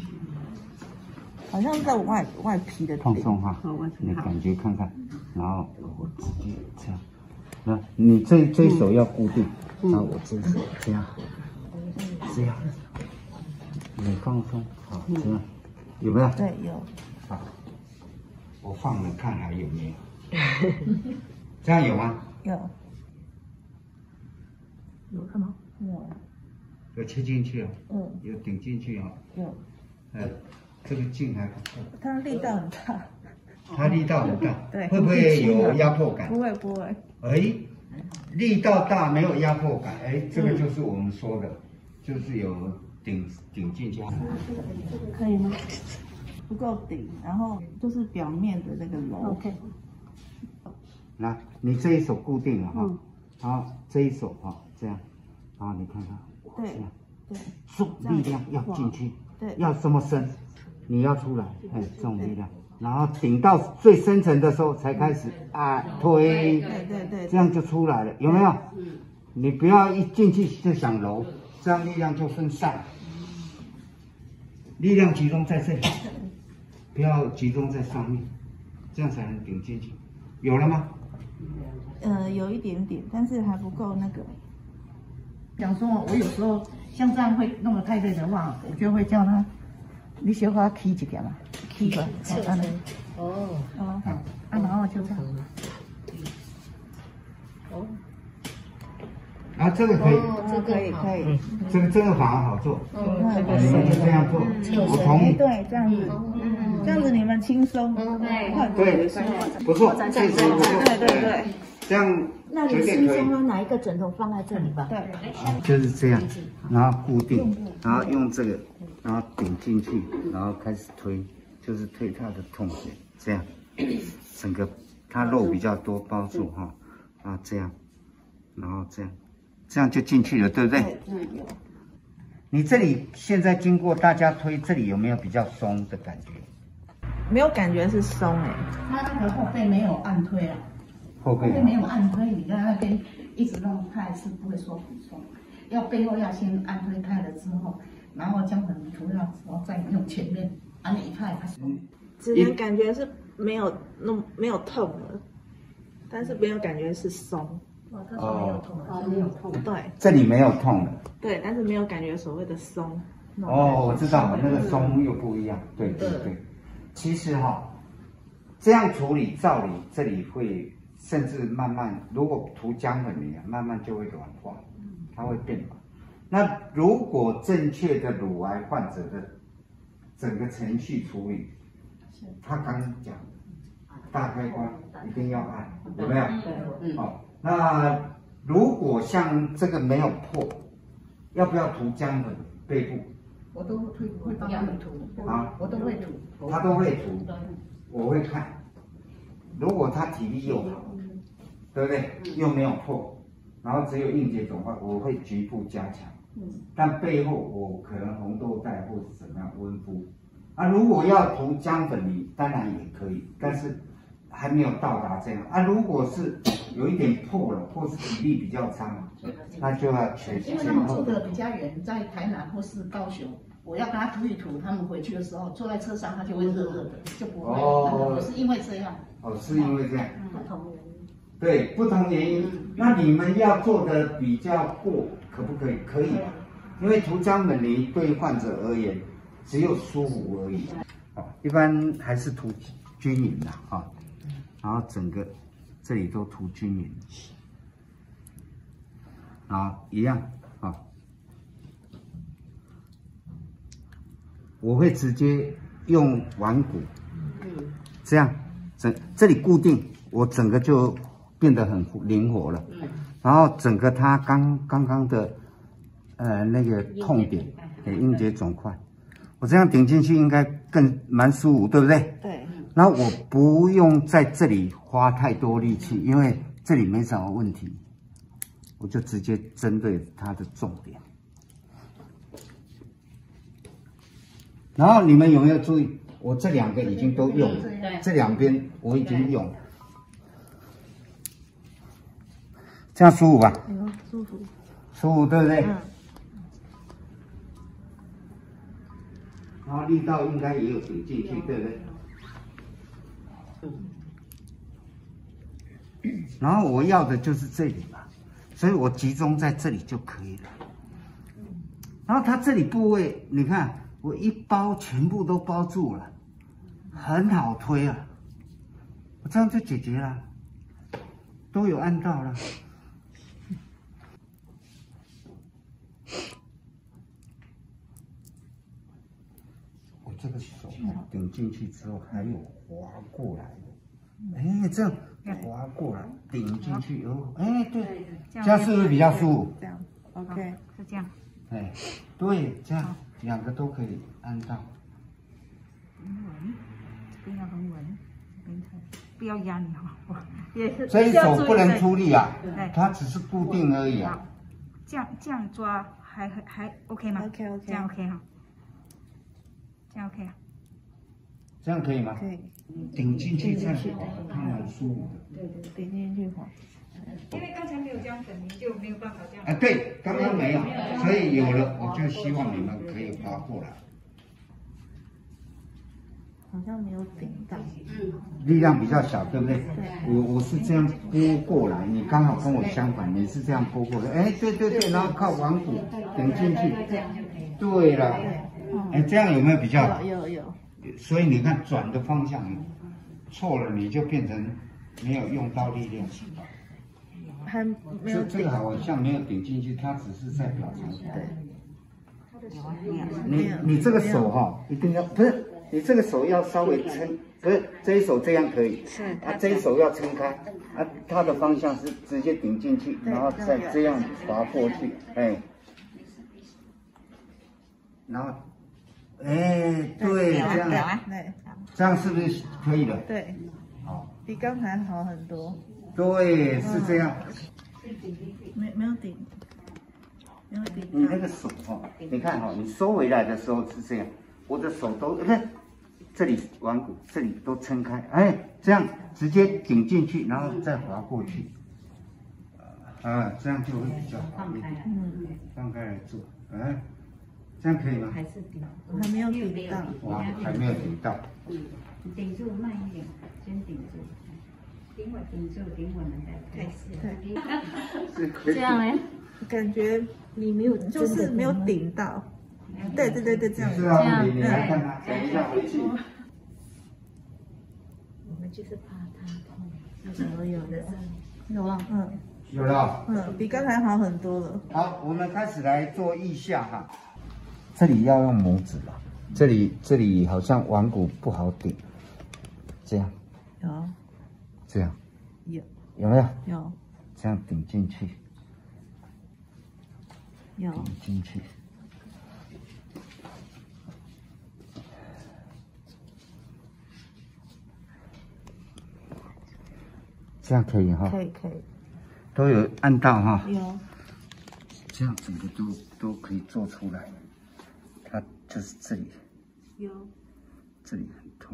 好像在外外皮的放松哈，你感觉看看，然后我直接这样，那你这这一手要固定，然后我这一手这样，这样，你放松，好，这样，有没有？ 对，有。 好，我放了看还有没有？这样有吗？ 有。有看吗？有。 有切进去哦。 嗯。 有顶进去哦。 有。 呃，这个劲还不错。 它力道很大。 它力道很大。 对。 会不会有压迫感？ 不会不会。 哎，力道大没有压迫感，哎，这个就是我们说的，就是有顶顶进去。 可以吗？不够顶，然后就是表面的那个柔。OK。 来，你这一手固定了哈，嗯、然后这一手哈这样，然后你看看， 对，对， 重力量要进去， 对， 要这么深，你要出来，哎，这种力量，然后顶到最深层的时候才开始啊推， 对对对， 这样就出来了，有没有？你不要一进去就想揉，这样力量就分散，力量集中在这里，不要集中在上面，这样才能顶进去。有了吗？ 呃，有一点点，但是还不够那个。 讲说，我有时候像这样会弄得太累的话，我就会叫他，你小可起一点嘛，起吧，好，安尼。哦。哦，好，啊，然后就这样。 哦。啊，这个可以。 哦，这个可以可以。 这个这个反而好做。嗯，你们就这样做，我同意。 对，这样子。嗯，这样子你们轻松。 对。对，不错，这次不错。 对对对。 这样那你轻松要拿一个枕头放在这里吧？ 对， 就是这样，然后固定，然后用这个，然后顶进去，然后开始推，就是推它的痛点，这样，整个它肉比较多包住哈，啊这样，然后这样，这样就进去了，对不对？ 对，有。 你这里现在经过大家推，这里有没有比较松的感觉？ 没有感觉是松哎， 它那个后背没有按推啊。 后背没有按推，你在那边一直弄，它还是不会说补充。要背后要先按推开了之后，然后将粉涂上，然后再用前面，按一派开始。 只能感觉是没有弄没有痛了，但是没有感觉是松。 哦，他说没有痛了，没有痛。 对， 这里没有痛了。 对，但是没有感觉所谓的松。 哦，我知道，那个松又不一样。对对对，其实哈，这样处理照理这里会。甚至慢慢，如果涂姜粉里，慢慢就会软化，它会变软。那如果正确的乳癌患者的整个程序处理，他刚讲大开关一定要按，有没有？对，好。那如果像这个没有破，要不要涂姜粉背部？ 我都会会帮他们涂啊， 我都会涂， 他都会涂，我会看。如果他体力又好，对不对？又没有破，然后只有硬结肿块，我会局部加强。嗯，但背后我可能红豆带或是怎么样温敷。啊，如果要涂姜粉泥，当然也可以，但是还没有到达这样。啊，如果是有一点破了，或是体力比较差，那就要全因为他们住的比较远，在台南或是高雄。我要跟他涂一涂，他们回去的时候坐在车上，他就会热热的，就不会。哦，我是因为这样。 哦，是因为这样。 不同原因。 对，不同原因。那你们要做的比较过，可不可以？可以。 因为涂张本梨对患者而言只有舒服而已。好，一般还是涂均匀的哈，然后整个这里都涂均匀，好，一样啊。我会直接用腕骨，这样整这里固定，我整个就变得很灵活了。然后整个它刚刚刚的呃那个痛点，给阴结肿块，我这样顶进去应该更蛮舒服，对不对？ 对。 然后我不用在这里花太多力气，因为这里没什么问题，我就直接针对它的重点。然后你们有没有注意，我这两个已经都用了，这两边我已经用了，这样舒服吧？ 嗯，舒服， 舒服对不对？ 嗯。 然后力道应该也有顶进去，对不对？然后我要的就是这里嘛，所以我集中在这里就可以了。然后它这里部位，你看我一包全部都包住了，很好推啊，我这样就解决了，都有按到了。我这个手顶进去之后还有滑过来的，哎，这样滑过来顶进去哦，哎，对，这样是不是比较舒服？ 这样 ，OK， 是这样。 哎，对，这样两个都可以按到。 很稳，这边要很稳，这边不要压你哈，也是。 这一手不能出力啊， 对， 它只是固定而已啊。 这样这样抓还还 OK 吗 ？OK OK， 这样 OK 哈，这样 OK 啊。 这样可以吗？ 可以。 顶进去再滑，它蛮舒服的。 对对，顶进去滑。 因为刚才没有这样粉，你就没有办法这样。 啊，对，刚刚没有，所以有了，我就希望你们可以滑过来。 好像没有顶到。 力量比较小，对不对？我我是这样拨过来，你刚好跟我相反，你是这样拨过来。哎，对对对，然后靠腕骨顶进去。对了，哎，这样有没有比较好？ 有有有。 所以你看转的方向错了，你就变成没有用到力量。 还没有这这个好像没有顶进去，它只是在表层。 对。 你你这个手哈、哦，一定要不是你这个手要稍微撑，不是这一手这样可以，是啊这一手要撑开，啊它的方向是直接顶进去，然后再这样滑过去，哎，然后。哎，对，这样，这样是不是可以的？ 对， 好， 比刚才好很多。 对，是这样。 没没有顶，没有顶。 你那个手哈，你看哈，你收回来的时候是这样，我的手都看，这里腕骨这里都撑开，哎，这样直接顶进去，然后再滑过去，啊，这样就会比较好一点。嗯，放开来做，哎。这样可以吗？ 还是顶， 还没有顶到。 哇，还没有顶到。 顶住慢一点，先顶住，顶稳，顶住，顶稳了再开始。 对，是可以。 这样哎， 感觉你没有，就是没有顶到。对对对对，这样。 是啊，你你来看他，等一下回去。 我们就是怕它痛。 有有的， 有啊， 嗯。 有了。 嗯，比刚才好很多了。 好，我们开始来做腋下哈。这里要用拇指吧，这里这里好像腕骨不好顶，这样， 有， 这样， 有， 有没有？ 有， 这样顶进去， 有， 顶进去，这样可以哈？ 可以可以， 都有按到哈？ 有， 这样整个都都可以做出来。它就是这里， 有， 这里很痛，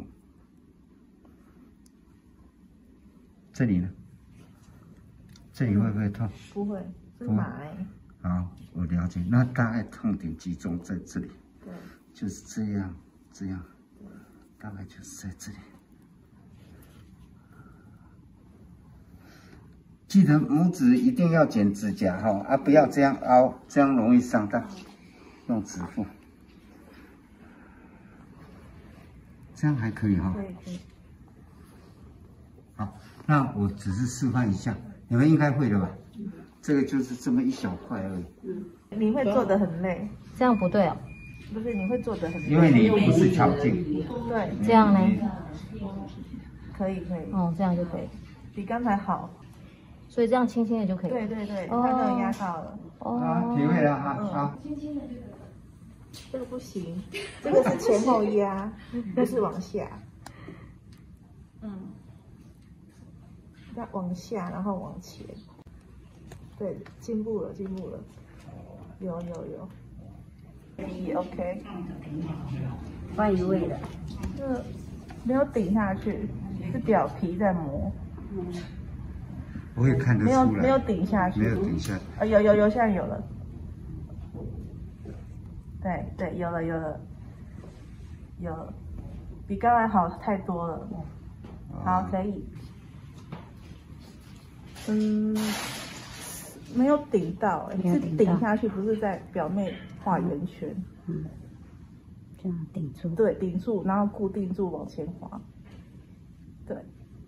这里呢？这里会不会痛？ 不会，是麻。 好，我了解。那大概痛点集中在这里， 对， 就是这样，这样，大概就是在这里。记得拇指一定要剪指甲哈，啊，不要这样凹，这样容易伤到。 用指腹，这样还可以哈、哦。 可以可以。 好，那我只是示范一下，你们应该会的吧？这个就是这么一小块而已。 你会做得很累， 这样不对哦。 不是你会做得很累， 因为你不是巧劲。 对， 这样呢？ 可以可以， 哦，这样就可以， 比刚才好。 所以这样轻轻的就可以。 对对对， 哦它都有压到了。 哦， 啊，体会了哈， 嗯好。 这个不行，这个是前后压，那是往下。嗯，要往下，然后往前。对，进步了，进步了，有有有。一 OK， 换一位了。 这个没有顶下去，是表皮在磨。 不会看得出来。 没有没有顶下去。 没有顶下去。 啊，有有有，现在有了。对对，有了有了，有了，比刚才好太多了。好，可以。嗯，没有顶到、欸，是顶下去，不是在表面画圆圈。 嗯，这样顶住。 对，顶住，然后固定住，往前滑。对，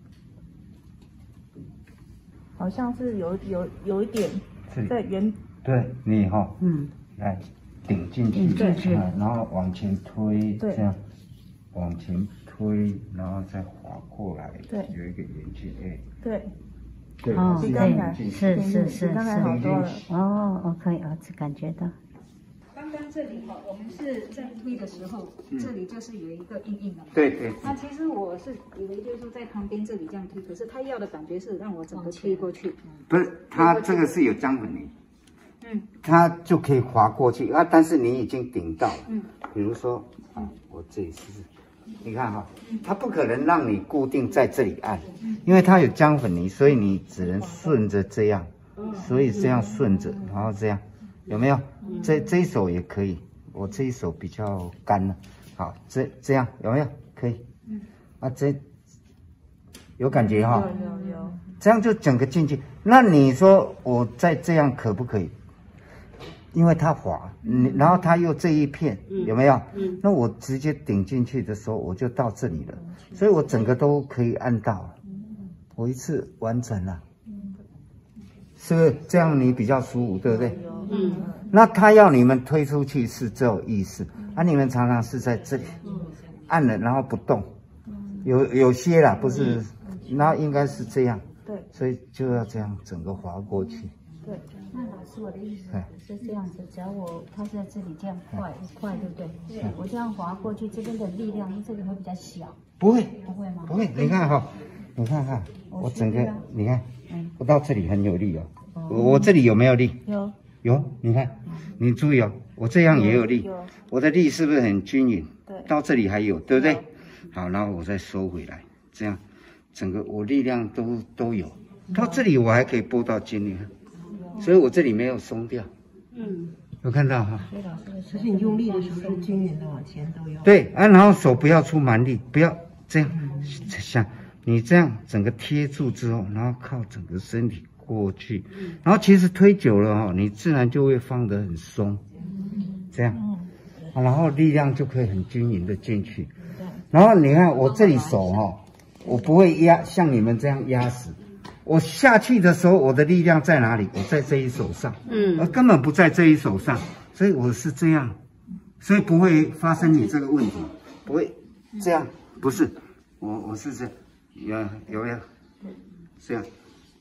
好像是有有有一点在圆。 对你哈、哦， 嗯， 来顶进去， 顶进去， 然后往前推， 对这样往前推，然后再滑过来， 对， 有一个圆圈，哎， 对。 对， 哦， 比刚才是是是是， 刚才好多了。 哦，我可以儿子感觉到。 刚刚这里哈，我们是在推的时候， 嗯、 这里就是有一个硬硬的。 对对。 那其实我是以为就是说在旁边这里这样推，可是他要的感觉是让我整个推过去。 不是，他这个是有姜粉泥， 嗯， 它就可以滑过去啊，但是你已经顶到了。 嗯。 比如说啊，我这里试试。你看哈，它不可能让你固定在这里按，因为它有姜粉泥，所以你只能顺着这样，所以这样顺着，然后这样，有没有？这这一手也可以，我这一手比较干了，好，这这样有没有？可以，啊，这有感觉哈？ 有有有， 这样就整个进去。那你说我再这样可不可以？因为它滑，你然后它又这一片、嗯、有没有？嗯，那我直接顶进去的时候，我就到这里了，所以我整个都可以按到，我一次完成了，是不是这样？你比较舒服，对不对？嗯。那他要你们推出去是这种意思，啊，你们常常是在这里按了然后不动，有有些啦，不是，那应该是这样， 对， 所以就要这样整个滑过去。 对， 那老师，我的意思是这样子，只要我它在这里这样快快，对不对？对，我这样滑过去，这边的力量这里会比较小。 不会， 不会吗？ 不会，你看哈，你看看，我整个，你看，我到这里很有力哦。我这里有没有力？ 有， 有，你看，你注意哦，我这样也有力，我的力是不是很均匀？ 对， 到这里还有，对不对？好，然后我再收回来，这样，整个我力量都都有，到这里我还可以拨到筋里。所以我这里没有松掉，嗯，有看到哈？ 可是你用力的时候是均匀的往前都有。 对啊，然后手不要出蛮力，不要这样，像你这样整个贴住之后，然后靠整个身体过去，然后其实推久了哈、哦，你自然就会放得很松，这样，啊、然后力量就可以很均匀的进去。然后你看我这里手哈、哦，我不会压像你们这样压死。我下去的时候，我的力量在哪里？我在这一手上，嗯，而根本不在这一手上，所以我是这样，所以不会发生你这个问题，不会这样，不是，我我是这样，有有没有？这样，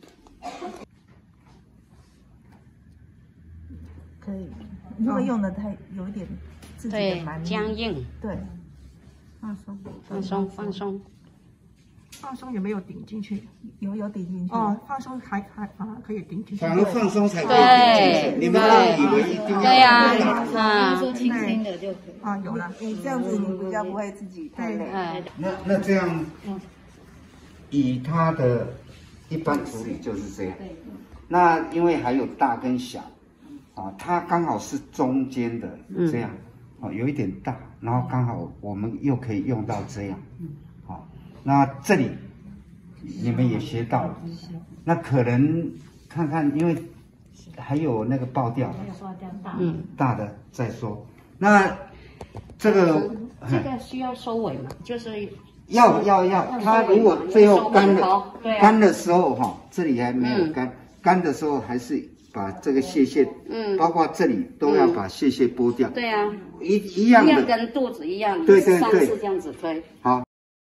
可以，如果用的太有一点自己的蛮对僵硬， 对，放松， 放松，放松。 放松有没有顶进去？ 有有顶进去哦，放松还还啊可以顶进去。 反而放松才可以顶进去。你们都以为一定要对呀，啊， 说轻轻的就可以。 啊，有了， 你这样子你比较不会自己太累。 哎， 那那这样，以它的一般处理就是这样。那因为还有大跟小，啊，它刚好是中间的这样，啊，有一点大，然后刚好我们又可以用到这样，好。那这里你们也学到了，那可能看看，因为还有那个爆掉， 还有爆掉大， 嗯， 大的再说。那这个这个需要收尾嘛？就是要要要，它如果最后干了，干的时候哈，这里还没有干，干的时候还是把这个屑屑，嗯，包括这里都要把屑屑剥掉。 对啊， 一一样的， 一样跟肚子一样， 对对对， 上次这样子推。 好。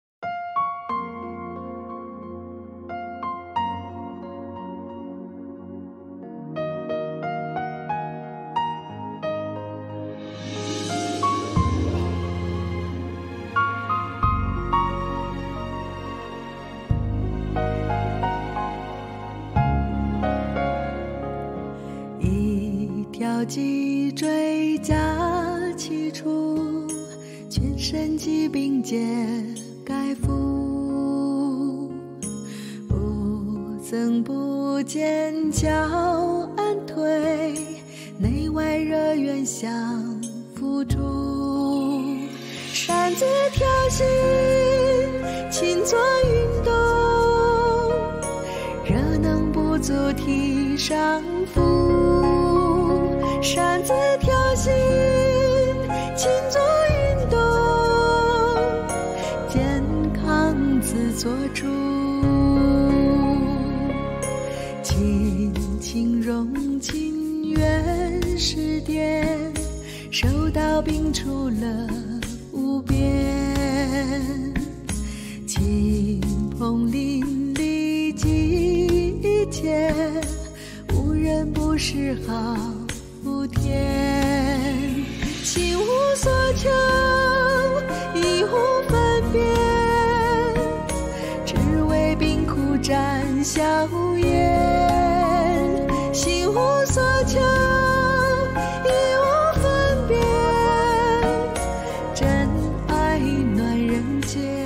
脊椎夹起处，全身疾病皆盖覆，不增不减脚安推，内外热源相辅助，擅自调息勤做运动，热能不足体上浮，擅自调息勤做运动，健康自做主，勤勤荣勤原始点，手到病除了无边，亲朋邻里集结，无人不是好福田，心无所求，亦无分别，只为病苦沾笑颜，心无所求，亦无分别，真爱暖人间。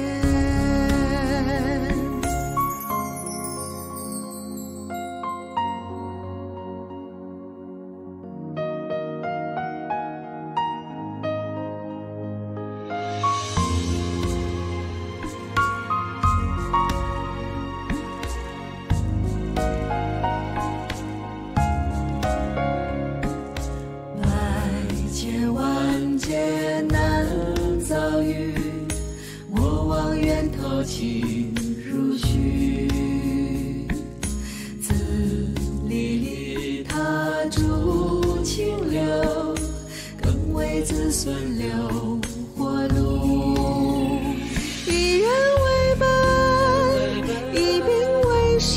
情如许，自离离他筑清流，更为子孙留活路。一人为本，一病为实，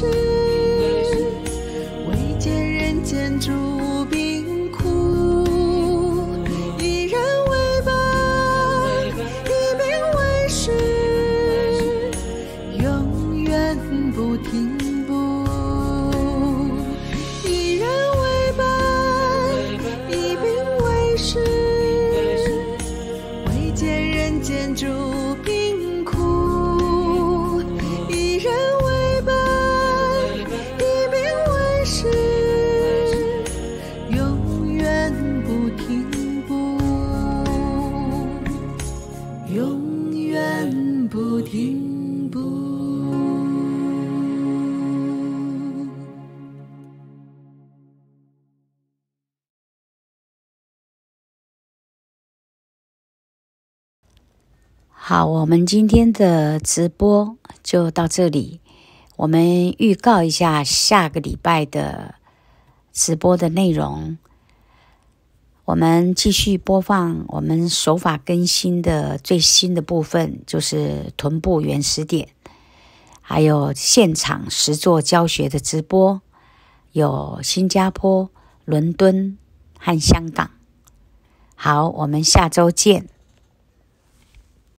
未见人间诸病苦。一人为本，一病为实，不停步，一人为本，一病为实，未见人间诸病苦。一人为本，一病为实，永远不停步，永远不停步。 好，我们今天的直播就到这里。我们预告一下下个礼拜的直播的内容。我们继续播放我们手法更新的最新的部分，就是臀部原始点，还有现场实作教学的直播，有新加坡、伦敦和香港。好，我们下周见。